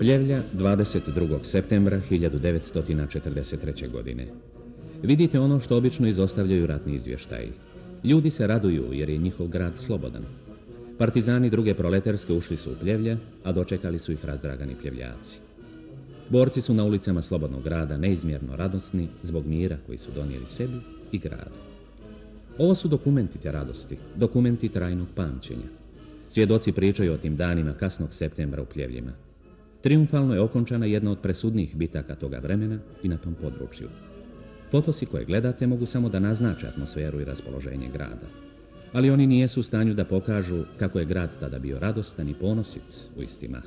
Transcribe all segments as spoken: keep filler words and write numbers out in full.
Pljevlja, dvadeset drugog septembra hiljadu devetsto četrdeset treće. godine. Vidite ono što obično izostavljaju ratni izvještaji. Ljudi se raduju jer je njihov grad slobodan. Partizani druge proletarske ušli su u Pljevlje, a dočekali su ih razdragani pljevljaci. Borci su na ulicama slobodnog grada neizmjerno radosni zbog mira koji su donijeli sebi i gradu. Ovo su dokumenti te radosti, dokumenti trajnog pamćenja. Svjedoci pričaju o tim danima kasnog septembra u Pljevljima. Triumfalno je okončana jedna od presudnih bitaka toga vremena i na tom području. Fotosi koje gledate mogu samo da naznače atmosferu i raspoloženje grada. Ali oni nijesu u stanju da pokažu kako je grad tada bio radostan i ponosit u isti mah.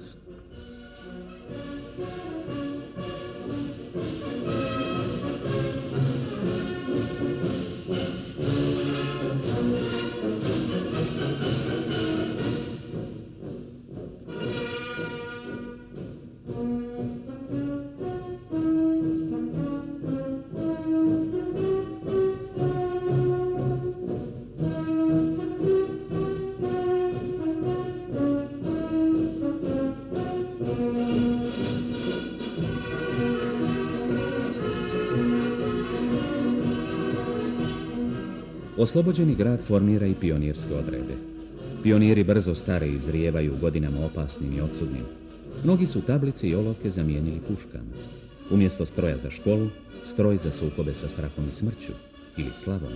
Oslobođeni grad formira i pionirske odrede. Pioniri brzo stare izrijevaju godinama opasnim i odsudnim. Mnogi su tablice i olovke zamijenili puškama. Umjesto stroja za školu, stroj za sukobe sa strahom i smrću ili slavom.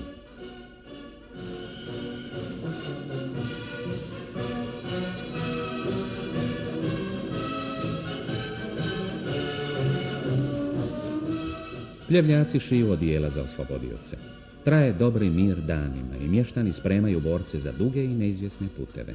Pljevljaci šiju odijela za oslobodioce. Traje dobri mir danima i mještani spremaju borce za duge i neizvjesne puteve.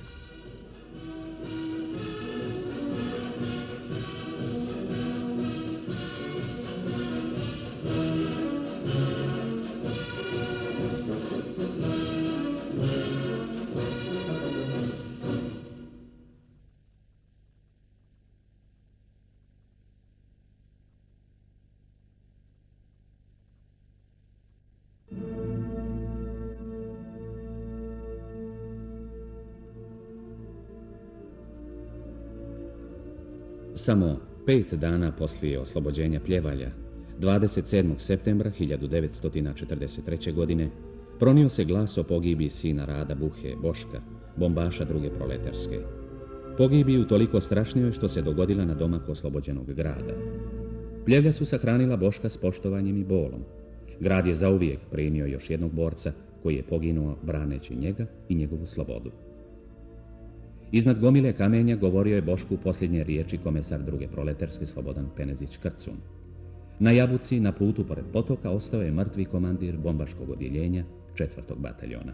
Samo pet dana poslije oslobođenja Pljevalja, dvadeset sedmog septembra hiljadu devetsto četrdeset treće. godine, pronio se glas o pogibiji sina Rada Buhe, Boška, bombaša druge proletarske. Pogibiju toliko strašnijoj što se dogodila na domak oslobođenog grada. Pljevlja su sahranila Boška s poštovanjem i bolom. Grad je zauvijek primio još jednog borca koji je poginuo braneći njega i njegovu slobodu. Iznad gomile kamenja govorio je Bošku posljednje riječi komesar druge proletarske Slobodan Penezić Krcun. Na Jabuci, na putu pored potoka, ostao je mrtvi komandir bombaškog odjeljenja četvrtog bataljona.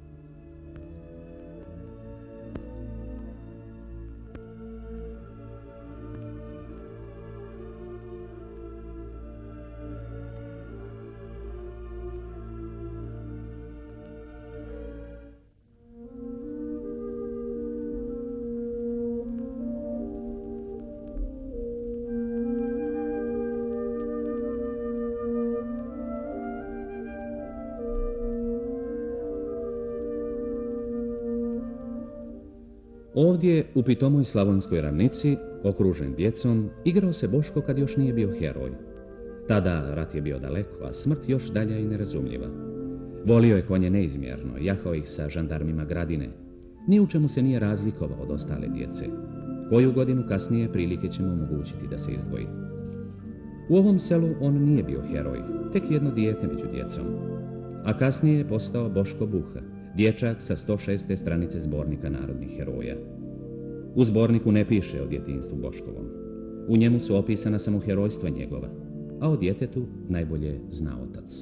Ovdje, u pitomoj slavonskoj ravnici, okružen djecom, igrao se Boško kad još nije bio heroj. Tada rat je bio daleko, a smrt još dalja i nerazumljiva. Volio je konje neizmjerno, jahao ih sa žandarmima Gradine. Ni u čemu se nije razlikovao od ostale djece. Koju godinu kasnije prilike će mu omogućiti da se izdvoji. U ovom selu on nije bio heroj, tek jedno dijete među djecom. A kasnije je postao Boško Buha, dječak sa sto šeste stranice zbornika narodnih heroja. U zborniku ne piše o djetinjstvu Boškovom. U njemu su opisana samo herojstva njegova, a o djetetu najbolje zna otac.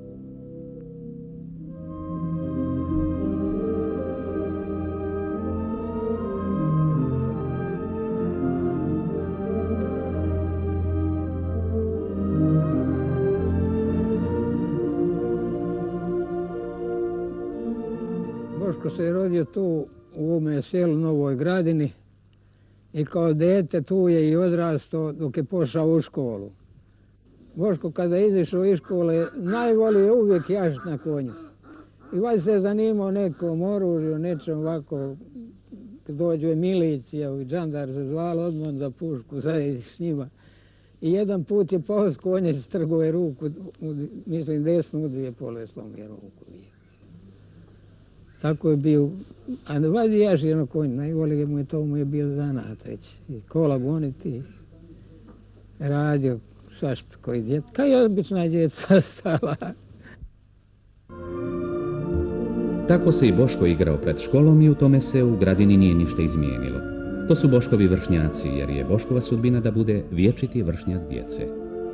Boško se je rodio tu u ovome selu Novoj Gradini i kao dete tu je i odrastao dok je pošao u školu. Boško kada je izišao iz škole najvolio uvijek jašiti na konju. I valjda se zanimao nekom oružju, nečem ovako dođu je milicija i džandar se zvalo, odmah za pušku, sad s njima. I jedan put je pao s konja, strgo je ruku, mislim desnu u dvije pole slomio ruku. Tako je bio, a vadi jaš jedno konj, najbolje mu je to, mu je bio zanat već. I kola goniti, radio, svašta koji djet, kao i obična djeca stala. Tako se i Boško igrao pred školom i u tome se u Gradini nije ništa izmijenilo. To su Boškovi vršnjaci, jer je Boškova sudbina da bude vječiti vršnjak djece.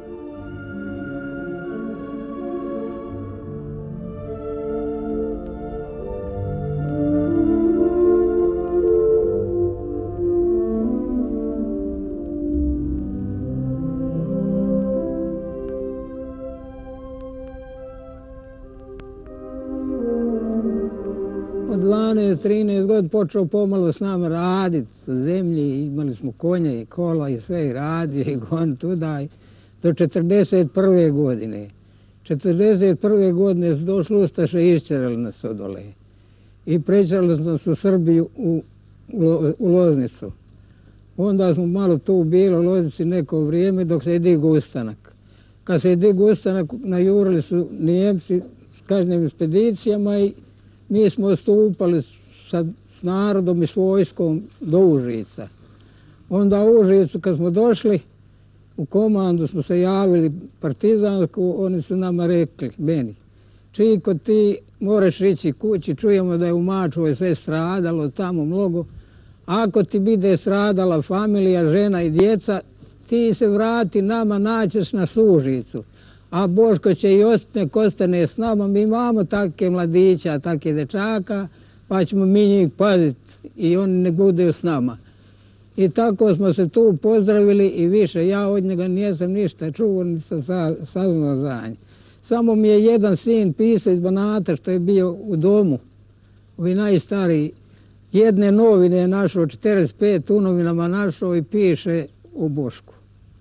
dvanaest trinaest godina počeo pomalo s nama raditi sa zemlji, imali smo konje i kola i sve i radio i gon tuda do četrdeset prve godine. četrdeset prve godine su došli ustaše i išćerali nas odole i prećali nas u Srbiju u, u, u Loznicu. Onda smo malo tu bili u Loznici neko vrijeme dok se je digo ustanak. Kad se je digo ustanak, najurili su Nijemci s kažnjim ekspedicijama i mi smo stupali sa s narodom i s vojskom do Užica. Onda u Užicu kad smo došli, u komandu smo se javili partizansku, oni su nama rekli, meni, Čiko, ti moraš ići kući, čujemo da je u Mačovoj sve stradalo, tamo mnogo. Ako ti bude stradala familija, žena i djeca, ti se vrati nama, naćeš na Užicu. A Boško će i ostane, ostane s nama, mi imamo takve mladića, takve dečaka, pa ćemo mi njih paziti i oni ne budu s nama. I tako smo se tu pozdravili i više, ja od njega nisam ništa čuo, nisam saznao za nje. Samo mi je jedan sin pisao iz Banata što je bio u domu, ovi najstariji, jedne novine je našao, četrdeset pet u novinama našao i piše u Bošku.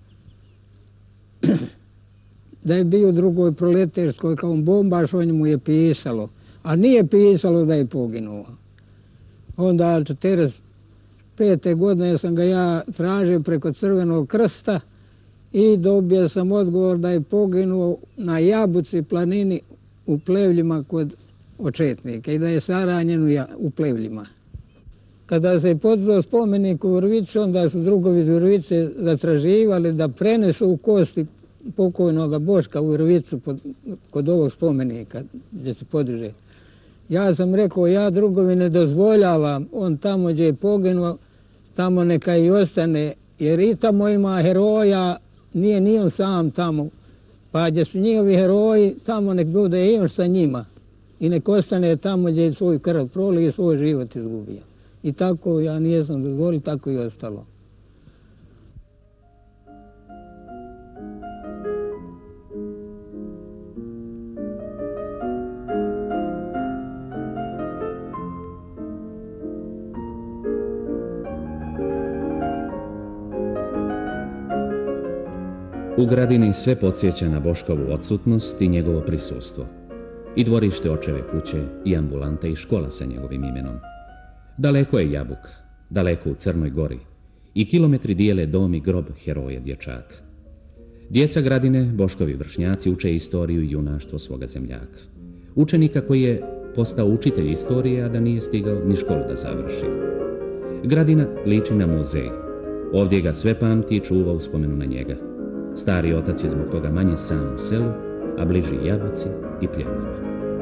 Da je bio u drugoj proleterskoj kao bombaš, o njemu je pisalo, a nije pisalo da je poginuo. Onda četrdeset pete godine sam ga ja tražio preko Crvenog krsta i dobio sam odgovor da je poginuo na Jabuci planini u Plevljima kod očetnika i da je saranjen u Plevljima. Kada se je podizao spomenik u Vrvici, onda su drugovi iz Vrvice zatraživali da prenesu kosti pokojnog Boška u Vrvicu kod ovog spomenika gdje se podiže. Ja sam rekao, ja drugovi ne dozvoljavam, on tamo gdje je poginuo, tamo neka i ostane, jer i tamo ima heroja, nije ni on sam tamo. Pa gdje su njihovi heroji, tamo nek bude i on sa njima. I nek ostane tamo gdje je svoj krv prolio i svoj život izgubio. I tako ja nisam dozvolio, tako i ostalo. U Gradini sve podsjeća na Boškovu odsutnost i njegovo prisustvo. I dvorište očeve kuće, i ambulanta i škola sa njegovim imenom. Daleko je Jabuk, daleko u Crnoj Gori. I kilometri dijele dom i grob heroje dječaka. Djeca Gradine, Boškovi vršnjaci, uče istoriju i junaštvo svoga zemljaka. Učenika koji je postao učitelj istorije, a da nije stigao ni školu da završi. Gradina liči na muzej. Ovdje ga sve pamti i čuva u spomenu na njega. Stari otac je zbog toga manje sam u selu, a bliži Jabuci i Pljevljima.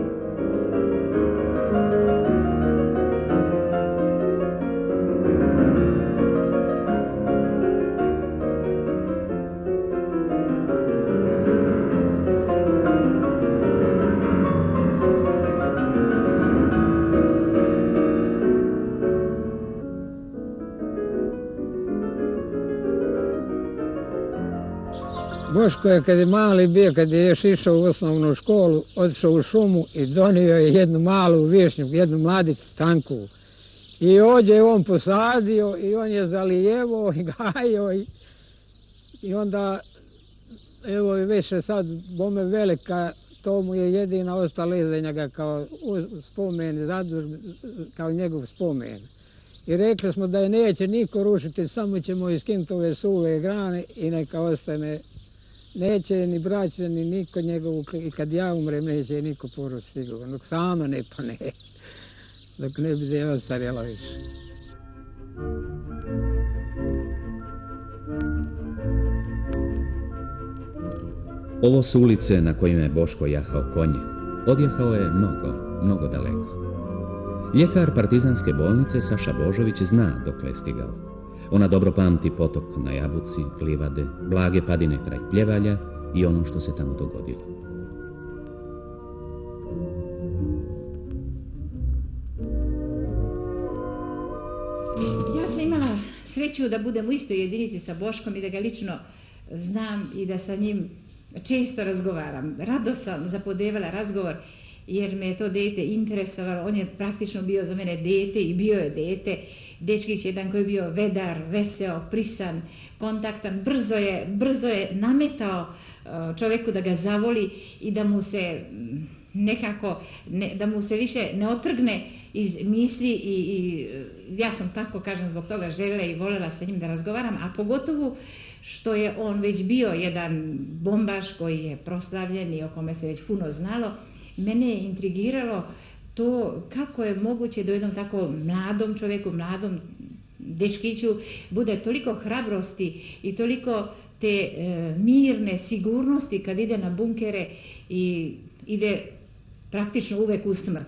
Boško je kad je mali bio, kad je još išao u osnovnu školu, otišao u šumu i donio je jednu malu višnju, jednu mladicu tanku. I ovdje je on posadio i on je zalijevo i gajio i, i onda, evo i više sad, bome velika, to mu je jedina ostala iza njega kao spomen, zaduž, kao njegov spomen. I rekli smo da je neće niko rušiti, samo ćemo iskinuti ove suve grane i neka ostane. Neće ni braća, ni niko njegovu, i kad ja umrem, neće niko porušiti sigurno. Dok sama ne, pa ne. Dok ne bude ostarjela više. Ovo su ulice na kojima je Boško jahao konje. Odjahao je mnogo, mnogo daleko. Ljekar partizanske bolnice Saša Božović zna dokle je stigao. Ona dobro pamti potok na Jabuci, livade, blage padine kraj Pljevalja i ono što se tamo dogodilo. Ja sam imala sreću da budem u istoj jedinici sa Boškom i da ga lično znam i da sa njim često razgovaram. Rado sam zapodevala razgovor jer me je to dete interesovalo. On je praktično bio za mene dete i bio je dete. Dečkić jedan koji je bio vedar, veseo, prisan, kontaktan. Brzo je, brzo je nametao čovjeku da ga zavoli i da mu se nekako, ne, da mu se više ne otrgne iz misli i, i ja sam tako, kažem, zbog toga željela i voljela sa njim da razgovaram, a pogotovo što je on već bio jedan bombaš koji je proslavljen i o kome se već puno znalo. Mene je intrigiralo to kako je moguće da jednom tako mladom čovjeku, mladom dečkiću bude toliko hrabrosti i toliko te e, mirne sigurnosti kad ide na bunkere i ide praktično uvek u smrt.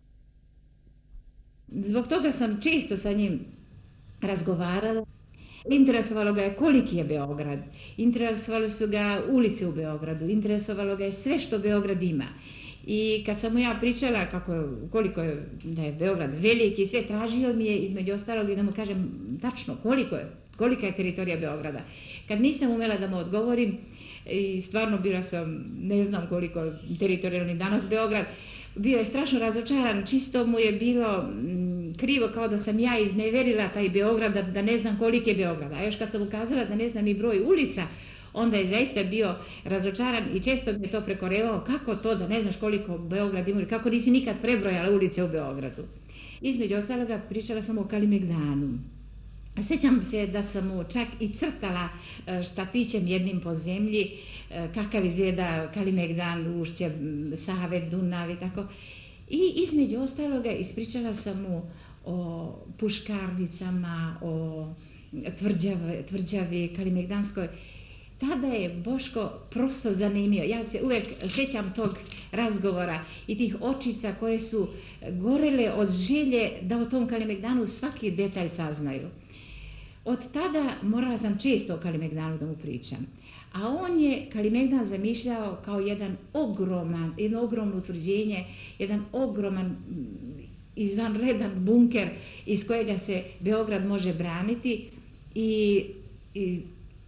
Zbog toga sam često sa njim razgovarala. Interesovalo ga je koliki je Beograd, interesovalo su ga ulice u Beogradu, interesovalo ga je sve što Beograd ima. I kad sam mu ja pričala kako, koliko je, da je Beograd veliki i sve, tražio mi je između ostalog i da mu kažem tačno koliko je, kolika je teritorija Beograda. Kad nisam umela da mu odgovorim, i stvarno bila sam, ne znam koliko teritorijalni danas Beograd, bio je strašno razočaran, čisto mu je bilo m, krivo kao da sam ja izneverila taj Beograd, da, da ne znam koliki je Beograd. A još kad sam ukazala da ne znam ni broj ulica, onda je zaista bio razočaran i često mi je to prekorevao, kako to da ne znaš koliko Beograd ima, kako nisi nikad prebrojala ulice u Beogradu. Između ostaloga pričala sam o Kalimegdanu. Sjećam se da sam mu čak i crtala štapićem jednim po zemlji kakav izgleda Kalimegdan, ušće, Save, Dunav i tako. I između ostaloga ispričala sam mu o puškarnicama, o tvrđavi, tvrđavi Kalimegdanskoj. Tada je Boško prosto zanimio. Ja se uvijek sjećam tog razgovora i tih očica koje su gorele od želje da o tom Kalimegdanu svaki detalj saznaju. Od tada morala sam često o Kalimegdanu da mu pričam. A on je Kalimegdan zamišljao kao jedan ogroman, jedno ogromno utvrđenje, jedan ogroman, izvanredan bunker iz kojega se Beograd može braniti i, i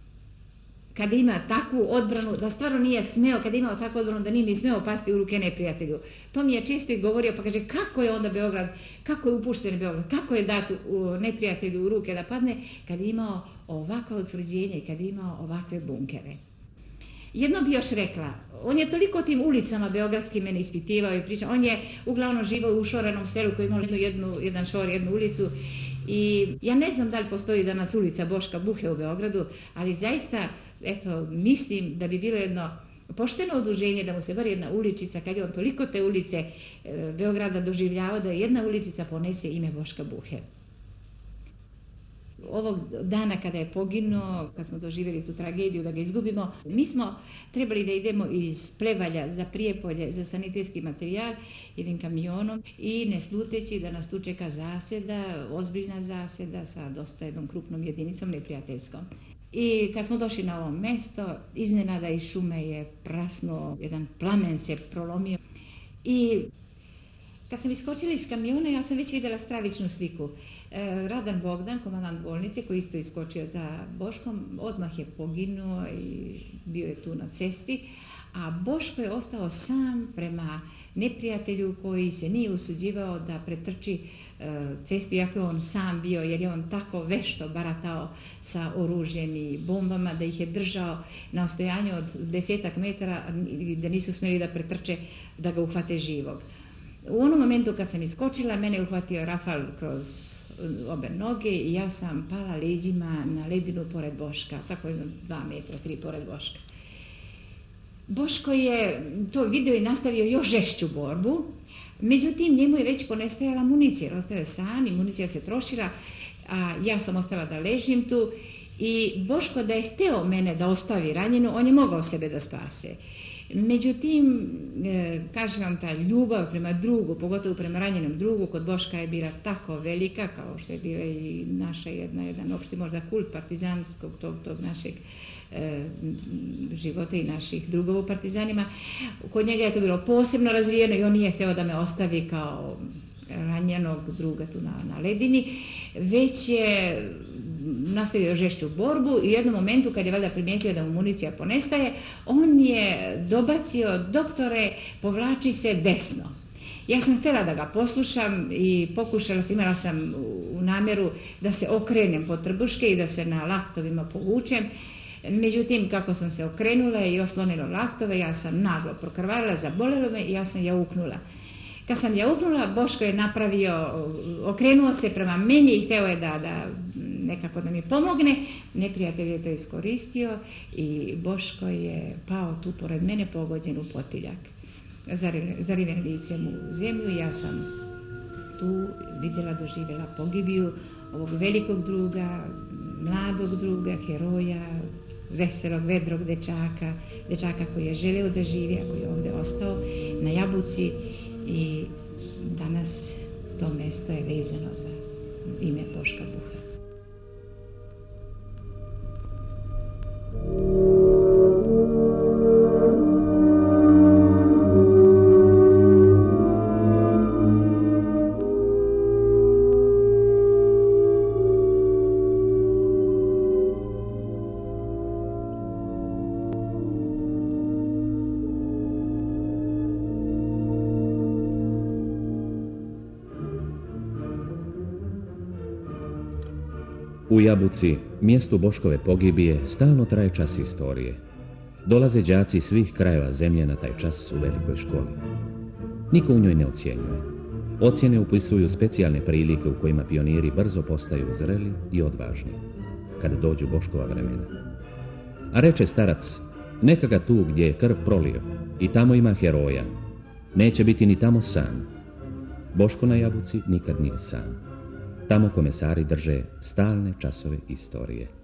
kada ima takvu odbranu, da stvarno nije smeo, kada imao takvu odbranu da nije ni smeo pasti u ruke neprijatelju. To mi je često i govorio, pa kaže kako je onda Beograd, kako je upušten Beograd, kako je dat u neprijatelju u ruke da padne, kad je imao ovakva utvrđenja i kad je imao ovakve bunkere. Jedno bi još rekla, on je toliko tim ulicama beogradskim mene ispitivao i pričao, on je uglavnom živao u šorenom selu koji imao jednu, jednu, jedan šor, jednu ulicu. I ja ne znam da li postoji danas ulica Boška Buhe u Beogradu, ali zaista, eto, mislim da bi bilo jedno pošteno oduženje da mu se bar jedna uličica, kad je on toliko te ulice e, Beograda doživljavao, da jedna uličica ponese ime Boška Buhe. Ovog dana kada je poginuo, kad smo doživjeli tu tragediju da ga izgubimo, mi smo trebali da idemo iz Plevalja za Prijepolje za sanitetski materijal jednim kamionom i ne sluteći da nas tu čeka zaseda, ozbiljna zaseda sa dosta jednom krupnom jedinicom neprijateljskom. I kad smo došli na ovo mesto, iznenada iz šume je prasnuo, jedan plamen se prolomio i kad sam iskočila iz kamiona, ja sam već vidjela stravičnu sliku. E, Radan Bogdan, komandant bolnice, koji isto iskočio za Boškom, odmah je poginuo i bio je tu na cesti, a Boško je ostao sam prema neprijatelju koji se nije usuđivao da pretrči e, cestu, iako je on sam bio, jer je on tako vešto baratao sa oružjem i bombama, da ih je držao na ostojanju od desetak metara, da nisu smjeli da pretrče, da ga uhvate živog. U onom momentu kad sam iskočila, mene je uhvatio rafal kroz obe noge i ja sam pala leđima na ledinu pored Boška, tako jedno dva metra, tri pored Boška. Boško je to video i nastavio još žešću borbu, međutim njemu je već ponestajala municija, jer ostao je sam i municija se trošila, a ja sam ostala da ležim tu i Boško da je hteo mene da ostavi ranjenu, on je mogao sebe da spase. Međutim, e, kažem vam, ta ljubav prema drugu, pogotovo prema ranjenom drugu, kod Boška je bila tako velika, kao što je bila i naša jedna, jedan opšti možda kult partizanskog tog, tog našeg e, života i naših drugova u partizanima. Kod njega je to bilo posebno razvijeno i on nije hteo da me ostavi kao ranjenog druga tu na, na ledini, već je nastavio žešću borbu i u jednom momentu kad je valjda primijetio da mu municija ponestaje, on je dobacio: doktore, povlači se desno. Ja sam htjela da ga poslušam i pokušala sam, imala sam u namjeru da se okrenem po trbuške i da se na laktovima povučem. Međutim, kako sam se okrenula i oslonila laktove, ja sam naglo prokrvarila, zabolelo me i ja sam jauknula. Kad sam jauknula, Boško je napravio, okrenuo se prema meni i hteo je da, da nekako da mi pomogne. Neprijatelj je to iskoristio i Boško je pao tu pored mene, pogođen u potiljak, zariven licem u zemlju. Ja sam tu vidjela, doživjela pogibiju ovog velikog druga, mladog druga, heroja, veselog, vedrog dečaka, dečaka koji je želeo da živi, a koji je ovdje ostao na Jabuci. I danas to mesto je vezano za ime Boška Buha. U Jabuci, mjestu Boškove pogibije, stalno traje čas istorije. Dolaze đaci svih krajeva zemlje na taj čas u velikoj školi. Niko u njoj ne ocjenjuje. Ocjene upisuju specijalne prilike u kojima pioniri brzo postaju zreli i odvažni, kada dođu Boškova vremena. A reče starac: neka ga tu gdje je krv prolio, i tamo ima heroja. Neće biti ni tamo sam. Boško na Jabuci nikad nije sam. Tamo komesari drže stalne časove istorije.